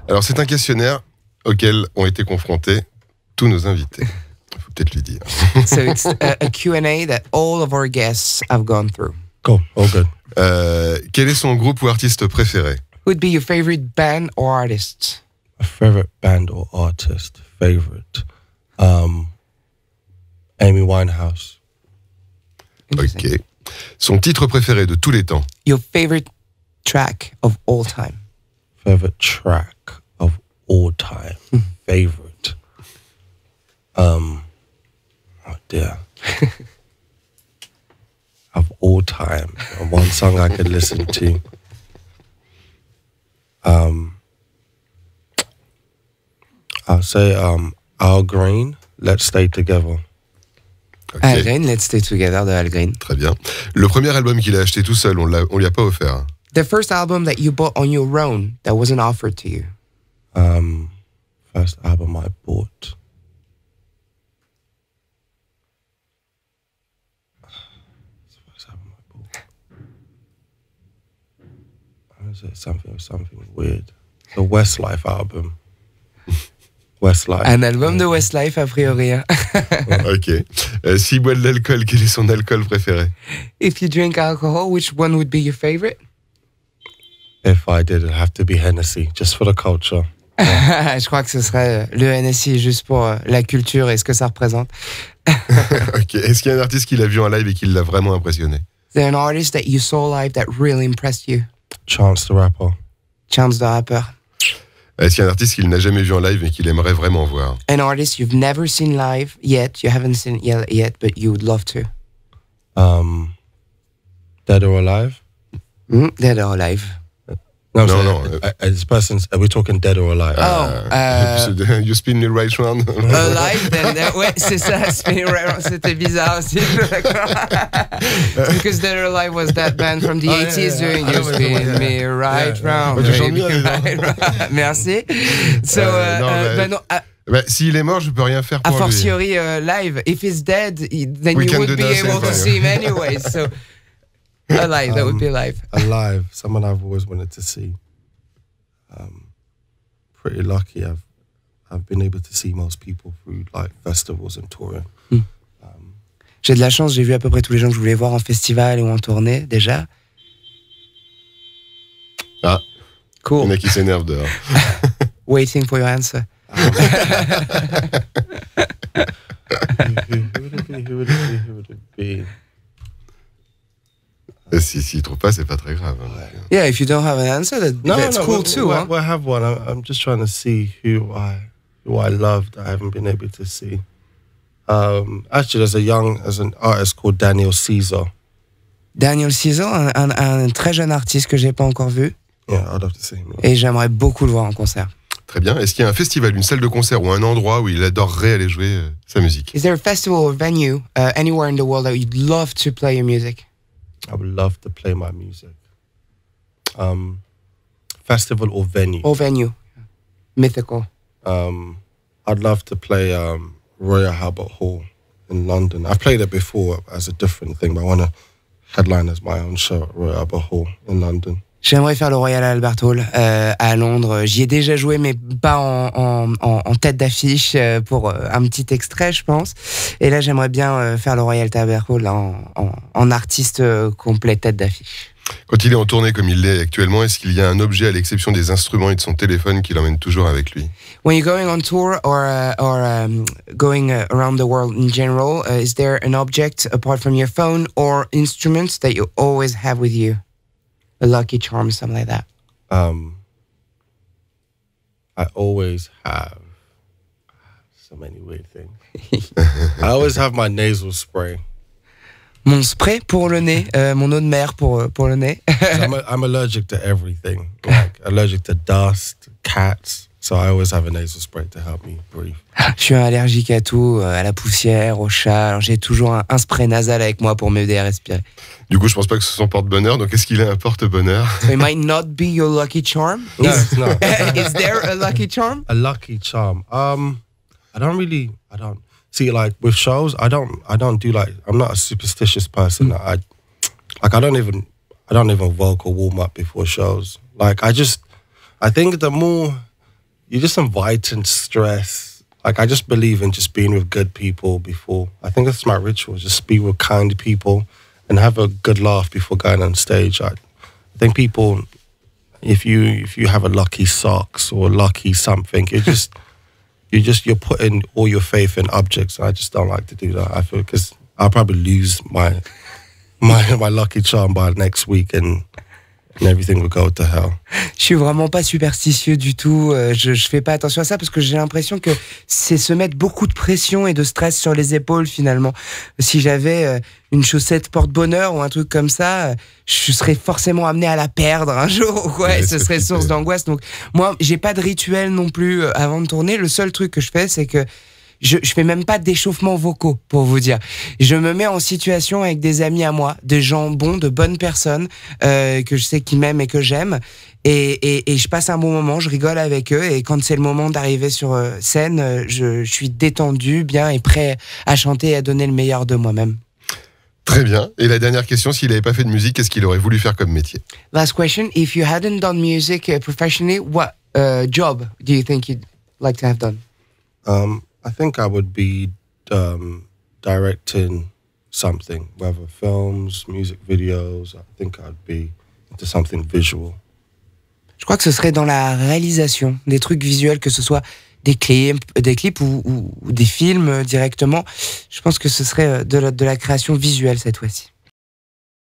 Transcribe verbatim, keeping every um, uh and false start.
Alors, c'est un questionnaire auquel ont été confrontés tous nos invités. Il faut peut-être lui dire. So it's a, a Q and A that all of our guests have gone through. Cool, all good. Euh, quel est son groupe ou artiste préféré? Who would be your favorite band or artist? A favorite band or artist? Favorite? Um, Amy Winehouse. Ok. Son titre préféré de tous les temps? Your favorite track of all time? Favorite track of all time? Favorite? Um, oh dear. Of all time. One song I could listen to. Um, I'll say um, Al Green, Let's Stay Together. Okay. Al Green, Let's Stay Together de Al Green. Très bien. Le premier album qu'il a acheté tout seul, on l'a, on lui a pas offert. The first album that you bought on your own that wasn't offered to you? Um, first album I bought. First album I bought. What is it? Something something weird. The Westlife album. Westlife. Un album de Westlife, a priori. Hein? Ok. Euh, S'il boit de l'alcool, quel est son alcool préféré? If you drink alcohol, which one would be your favorite? If I did, it'd have to be Hennessy, just for the culture. Je crois que ce serait le Hennessy juste pour euh, la culture et ce que ça représente. Ok. Est-ce qu'il y a un artiste qui l'a vu en live et qui l'a vraiment impressionné? Is there an artist that you saw live that really impressed you? Chance the Rapper. Chance the Rapper. Est-ce qu'il y a un artiste qu'il n'a jamais vu en live et qu'il aimerait vraiment voir? An artist you've never seen live yet, you haven't seen it yet, but you would love to. Um, Dead or Alive? Mm, dead or alive? No, No, so, no, uh, uh, this person's. Are we talking dead or alive? Oh, uh, You spin me right round. alive, then, uh, ouais, c'est ça, spinning right around, c'était bizarre aussi. Because Dead or Alive was that band from the Oh, yeah, eighties yeah, doing yeah. You Spin Yeah, Me Right yeah. Round. Moi, je chante baby, bien, right round. Merci. So, Euh, uh, non, uh, mais- bah non, uh, Bah, s'il est mort, je peux rien faire a pour lui. fortiori uh, live, if he's dead, he- then We you can would do be nothing able for to you. see him anyway. So, alive, that would be alive. Alive. Someone I've always wanted to see. Um, pretty lucky. I've I've been able to see most people through like festivals and touring. Hmm. J'ai de la chance, j'ai vu à peu près tous les gens que je voulais voir en festival ou en tournée déjà. Ah, il y Cool. en a qui s'énervent dehors. Waiting for your answer. who, who would it be? Who would it be? Who would it be? Et si, s'il ne trouve pas, c'est pas très grave. hein. Yeah, if you don't have an answer, that, that's cool we, too. we, Huh? we have one. I'm, I'm just trying to see who I who I loved. I haven't been able to see. Um, actually, there's a young, there's an artist called Daniel Caesar. Daniel Caesar, un, un, un très jeune artiste que j'ai pas encore vu, Yeah, I'd love to see him. et j'aimerais beaucoup le voir en concert. Très bien. Est-ce qu'il y a un festival, une salle de concert ou un endroit où il adorerait aller jouer euh, sa musique? Is there a festival or venue uh, anywhere in the world that you'd love to play your music? I would love to play my music. Um, festival or venue. Or venue, mythical. Um, I'd love to play um, Royal Albert Hall in London. I've played it before as a different thing, but I want to headline as my own show at Royal Albert Hall in London. J'aimerais faire le Royal Albert Hall euh, à Londres. J'y ai déjà joué, mais pas en, en, en, en tête d'affiche euh, pour euh, un petit extrait, je pense. Et là, j'aimerais bien euh, faire le Royal Albert Hall là, en, en, en artiste euh, complet tête d'affiche. Quand il est en tournée comme il l'est actuellement, est-ce qu'il y a un objet à l'exception des instruments et de son téléphone qui l'emmène toujours avec lui? When you're going on tour or uh, or um, going uh, around the world in general, uh, is there an object apart from your phone or instruments that you always have with you? A lucky charm, something like that. Um, I always have so many weird things. I always have my nasal spray. Mon spray pour le nez, euh, mon eau de mer pour, pour le nez. So I'm, a, I'm allergic to everything, like allergic to dust, cats. So I always have a nasal spray to help me breathe. Je suis allergique à tout, à la poussière, au chat. Alors j'ai toujours un, un spray nasal avec moi pour m'aider à respirer. Du coup, je pense pas que ce soit son porte-bonheur. Donc, est-ce qu'il a un porte-bonheur? So it might not be your lucky charm. No, Is, it's not. is there a lucky charm? A lucky charm. Um, I don't really. I don't see like with shows. I don't. I don't do like. I'm not a superstitious person. I like. I don't even. I don't even vocal warm up before shows. Like I just. I think the more you're just inviting stress. Like, I just believe in just being with good people before. I think that's my ritual, just be with kind people and have a good laugh before going on stage. I, I think people, if you if you have a lucky socks or lucky something, you just you just you're putting all your faith in objects. I just don't like to do that. I feel because I'll probably lose my my my lucky charm by next week and. And everything will go to hell. Je suis vraiment pas superstitieux du tout. Euh, je, je fais pas attention à ça parce que j'ai l'impression que c'est se mettre beaucoup de pression et de stress sur les épaules finalement. Si j'avais euh, une chaussette porte-bonheur ou un truc comme ça, euh, je serais forcément amené à la perdre un jour ou quoi, ouais, et ce serait source d'angoisse. Donc moi, j'ai pas de rituel non plus euh, avant de tourner. Le seul truc que je fais, c'est que Je, je fais même pas d'échauffement vocaux, pour vous dire. Je me mets en situation avec des amis à moi, des gens bons, de bonnes personnes, euh, que je sais qui m'aiment et que j'aime. Et, et, et je passe un bon moment, je rigole avec eux. Et quand c'est le moment d'arriver sur euh, scène, je, je suis détendu, bien et prêt à chanter et à donner le meilleur de moi-même. Très bien. Et la dernière question, s'il n'avait pas fait de musique, qu'est-ce qu'il aurait voulu faire comme métier? Last question. If you hadn't done music uh, professionally, what uh, job do you think you'd like to have done? Um, I think I would be um, directing something, whether films, music videos. I think I'd be into something visual. Je crois que ce serait dans la réalisation, des trucs visuels, que ce soit des clips, des clips ou, ou, ou des films directement. Je pense que ce serait de la, de la création visuelle cette fois-ci.